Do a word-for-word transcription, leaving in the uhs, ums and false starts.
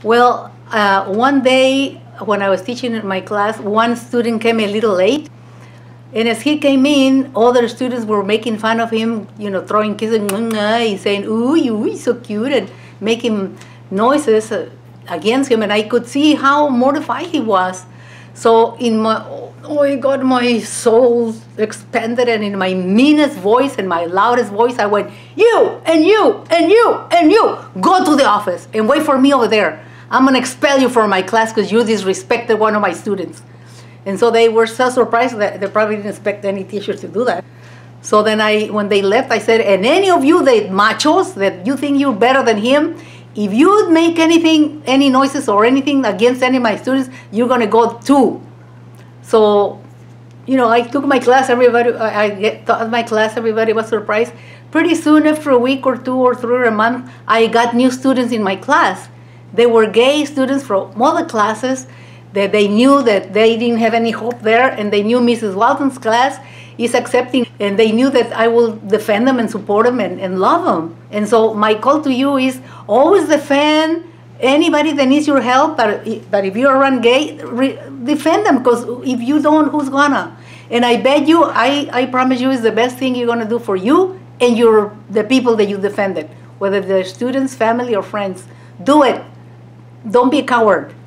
Well, uh, one day when I was teaching in my class, one student came a little late. And as he came in, other students were making fun of him, you know, throwing kisses, and saying, ooh, ooh, so cute, and making noises against him. And I could see how mortified he was. So in my, oh my God, my soul expanded, and in my meanest voice and my loudest voice, I went, you, and you, and you, and you, go to the office and wait for me over there. I'm going to expel you from my class because you disrespected one of my students. And so they were so surprised that they probably didn't expect any teacher to do that. So then I, when they left, I said, and any of you that machos, that you think you're better than him, if you make anything, any noises or anything against any of my students, you're going to go too. So, you know, I took my class, everybody, I get, taught my class, everybody was surprised. Pretty soon, after a week or two or three or a month, I got new students in my class. They were gay students from other classes, that they knew that they didn't have any hope there, and they knew Missus Walton's class is accepting, and they knew that I will defend them and support them and, and love them. And so my call to you is always defend anybody that needs your help, but, but if you're around gay, re, defend them, because if you don't, who's gonna? And I bet you, I, I promise you, is the best thing you're gonna do for you and your, the people that you defended, whether they're students, family, or friends. Do it. Don't be a coward.